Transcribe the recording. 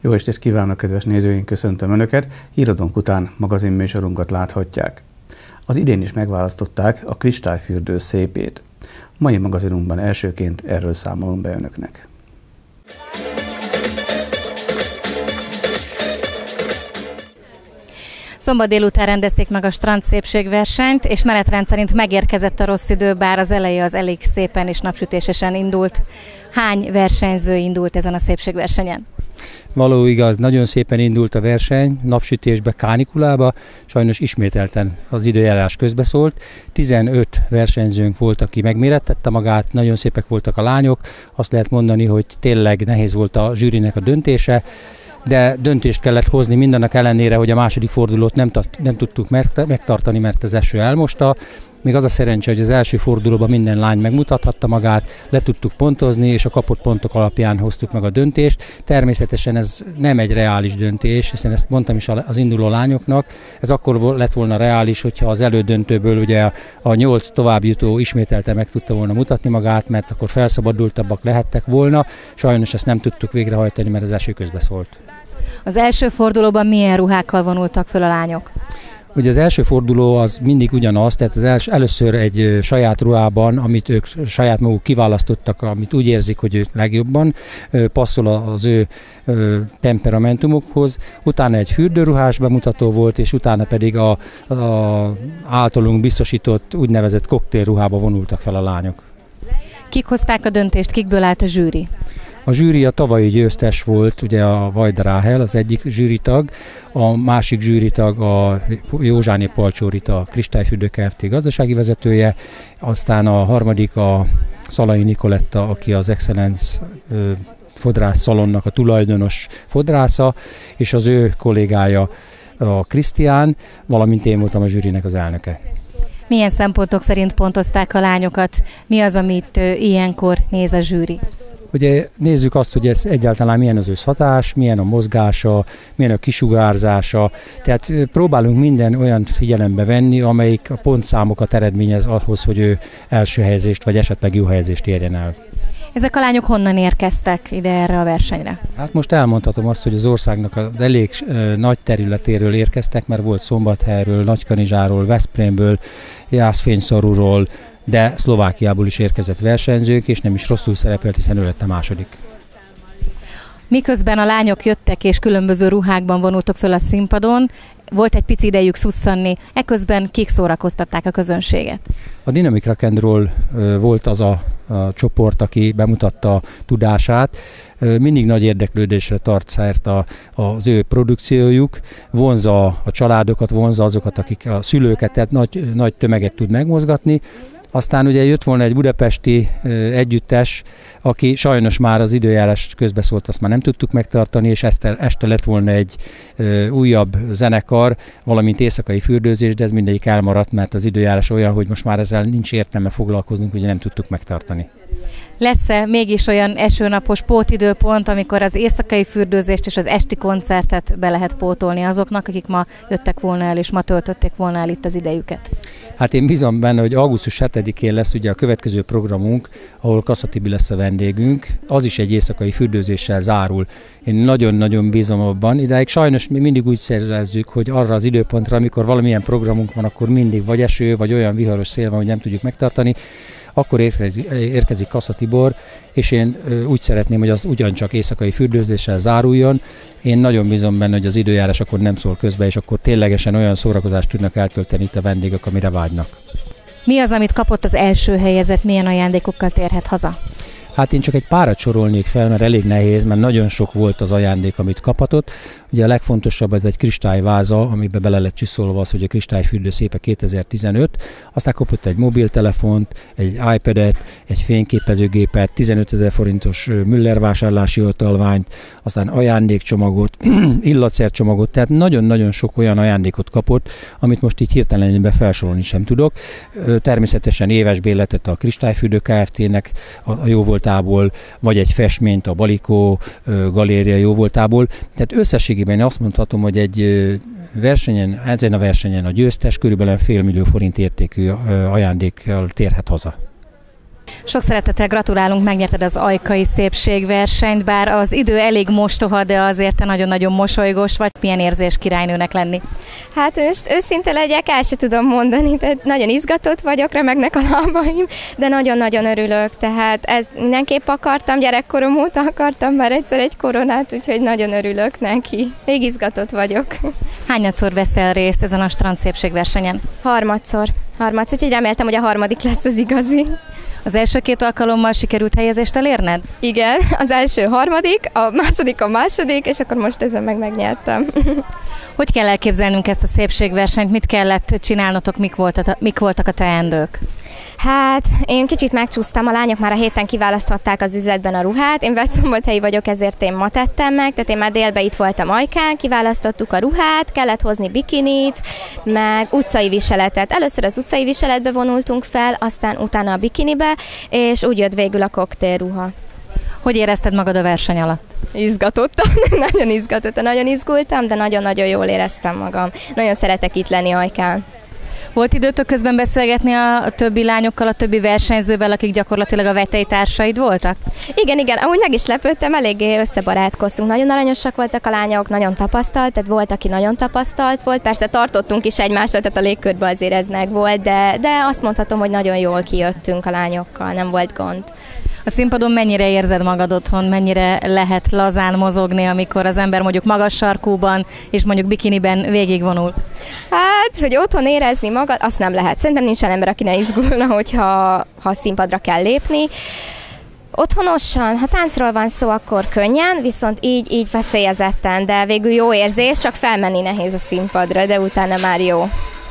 Jó estét kívánok, kedves nézőink, köszöntöm Önöket! Híradónk után magazinműsorunkat láthatják. Az idén is megválasztották a Kristályfürdő szépét. Mai magazinunkban elsőként erről számolunk be Önöknek. Szombat délután rendezték meg a strand szépségversenyt, és menetrend szerint megérkezett a rossz idő, bár az eleje az elég szépen és napsütésesen indult. Hány versenyző indult ezen a szépségversenyen? Való igaz, nagyon szépen indult a verseny, napsütésbe, kánikulába, sajnos ismételten az időjárás közbeszólt. 15 versenyzőnk volt, aki megmérettette magát, nagyon szépek voltak a lányok, azt lehet mondani, hogy tényleg nehéz volt a zsűrinek a döntése, de döntést kellett hozni mindannak ellenére, hogy a második fordulót nem tudtuk megtartani, mert az eső elmosta. Még az a szerencse, hogy az első fordulóban minden lány megmutathatta magát, le tudtuk pontozni, és a kapott pontok alapján hoztuk meg a döntést. Természetesen ez nem egy reális döntés, hiszen ezt mondtam is az induló lányoknak. Ez akkor lett volna reális, hogyha az elődöntőből ugye a 8 továbbjutó ismételten meg tudta volna mutatni magát, mert akkor felszabadultabbak lehettek volna. Sajnos ezt nem tudtuk végrehajtani, mert az eső közbeszólt. Az első fordulóban milyen ruhákkal vonultak föl a lányok? Ugye az első forduló az mindig ugyanaz, tehát először egy saját ruhában, amit ők saját maguk kiválasztottak, amit úgy érzik, hogy ők legjobban passzol az ő temperamentumukhoz. Utána egy fürdőruhás bemutató volt, és utána pedig a általunk biztosított úgynevezett koktélruhába vonultak fel a lányok. Kik hozták a döntést, kikből állt a zsűri? A zsűri a tavalyi győztes volt, ugye a Vajda Ráhel, az egyik zsűritag, a másik zsűritag a Józsáné Palcsórita, a Kristályfürdő Kft. Gazdasági vezetője, aztán a harmadik a Szalai Nikoletta, aki az Excellence fodrász szalonnak a tulajdonos fodrásza, és az ő kollégája a Krisztián, valamint én voltam a zsűrinek az elnöke. Milyen szempontok szerint pontozták a lányokat? Mi az, amit ilyenkor néz a zsűri? Ugye nézzük azt, hogy ez egyáltalán milyen az összhatás, milyen a mozgása, milyen a kisugárzása. Tehát próbálunk minden olyan figyelembe venni, amelyik a pontszámokat eredményez ahhoz, hogy ő első helyezést vagy esetleg jó helyezést érjen el. Ezek a lányok honnan érkeztek ide erre a versenyre? Hát most elmondhatom azt, hogy az országnak az elég nagy területéről érkeztek, mert volt Szombathelyről, Nagykanizsáról, Veszprémből, Jászfényszorúról, de Szlovákiából is érkezett versenyzők, és nem is rosszul szerepelt, hiszen ő lett a második. Miközben a lányok jöttek és különböző ruhákban vonultak föl a színpadon, volt egy pici idejük szusszanni, eközben kik szórakoztatták a közönséget? A Dynamic Rock and Roll volt az a csoport, aki bemutatta a tudását. Mindig nagy érdeklődésre tart szert az ő produkciójuk, vonzza a családokat, vonzza azokat, akik a szülőket, tehát nagy tömeget tud megmozgatni. Aztán ugye jött volna egy budapesti együttes, aki sajnos már az időjárás közbeszólt, azt már nem tudtuk megtartani, és este lett volna egy újabb zenekar, valamint éjszakai fürdőzés, de ez mindegyik elmaradt, mert az időjárás olyan, hogy most már ezzel nincs értelme foglalkoznunk, ugye nem tudtuk megtartani. Lesz-e mégis olyan esőnapos pótidőpont, amikor az éjszakai fürdőzést és az esti koncertet be lehet pótolni azoknak, akik ma jöttek volna el, és ma töltötték volna el itt az idejüket? Hát én bízom benne, hogy augusztus 7-én lesz ugye a következő programunk, ahol Kassa Tibi lesz a vendégünk. Az is egy éjszakai fürdőzéssel zárul. Én nagyon-nagyon bízom abban. Idáig sajnos mi mindig úgy szervezzük, hogy arra az időpontra, amikor valamilyen programunk van, akkor mindig vagy eső, vagy olyan viharos szél van, hogy nem tudjuk megtartani. Akkor érkezik Kassa Tibor, és én úgy szeretném, hogy az ugyancsak éjszakai fürdőzéssel záruljon. Én nagyon bízom benne, hogy az időjárás akkor nem szól közbe, és akkor ténylegesen olyan szórakozást tudnak eltölteni itt a vendégek, amire vágynak. Mi az, amit kapott az első helyezett, milyen ajándékokkal térhet haza? Hát én csak egy párat sorolnék fel, mert elég nehéz, mert nagyon sok volt az ajándék, amit kaphatott. Ugye a legfontosabb ez egy kristályváza, amiben bele lett csiszolva az, hogy a Kristályfürdő szépe 2015. Aztán kapott egy mobiltelefont, egy iPad-et, egy fényképezőgépet, 15 000 forintos Müller vásárlási utalványt, aztán ajándékcsomagot, illatszercsomagot, tehát nagyon-nagyon sok olyan ajándékot kapott, amit most így hirtelenben felsorolni sem tudok. Természetesen éves bérletet a Kristályfürdő Kft-nek a jóvoltából, vagy egy festményt a Balikó galéria jóvoltából. Tehát összességében azt mondhatom, hogy egy versenyen, ezen a versenyen a győztes körülbelül $500 000 értékű ajándékkal térhet haza. Sok szeretettel gratulálunk, megnyerted az ajkai szépségversenyt, bár az idő elég mostoha, de azért te nagyon-nagyon mosolygós vagy. Milyen érzés királynőnek lenni? Hát most őszinte legyek, el se tudom mondani, tehát nagyon izgatott vagyok, remegnek a lábaim, de nagyon-nagyon örülök, tehát ez mindenképp akartam, gyerekkorom óta akartam már egyszer egy koronát, úgyhogy nagyon örülök neki. Még izgatott vagyok. Hányadszor veszel részt ezen a strandszépségversenyen? Harmadszor, úgyhogy reméltem, hogy a harmadik lesz az igazi. Az első 2 alkalommal sikerült helyezést elérned? Igen, az első harmadik, a második, és akkor most ezen megnyertem. Hogy kell elképzelnünk ezt a szépségversenyt? Mit kellett csinálnotok, mik voltak a teendők? Hát, én kicsit megcsúsztam, a lányok már a héten kiválasztották az üzletben a ruhát, én Veszprém-helyi vagyok, ezért én ma tettem meg, tehát én már délben itt voltam Ajkán, kiválasztottuk a ruhát, kellett hozni bikinit, meg utcai viseletet. Először az utcai viseletbe vonultunk fel, aztán utána a bikinibe, és úgy jött végül a koktélruha. Hogy érezted magad a verseny alatt? Izgatottam, nagyon izgultam, de nagyon-nagyon jól éreztem magam. Nagyon szeretek itt lenni Ajkán. Volt időtök közben beszélgetni a többi lányokkal, a többi versenyzővel, akik gyakorlatilag a vetélytársaid voltak? Igen, amúgy meg is lepődtem, eléggé összebarátkoztunk. Nagyon aranyosak voltak a lányok, nagyon tapasztalt, tehát volt, aki nagyon tapasztalt volt. Persze tartottunk is egymástól, tehát a légkörben azért ez meg volt, de azt mondhatom, hogy nagyon jól kijöttünk a lányokkal, nem volt gond. A színpadon mennyire érzed magad otthon, mennyire lehet lazán mozogni, amikor az ember mondjuk magas sarkúban és mondjuk bikiniben végigvonul? Hát, hogy otthon érezni magad, azt nem lehet. Szerintem nincs olyan ember, aki ne izgulna, hogyha színpadra kell lépni. Otthonosan, ha táncról van szó, akkor könnyen, viszont így veszélyezetten, de végül jó érzés, csak felmenni nehéz a színpadra, de utána már jó.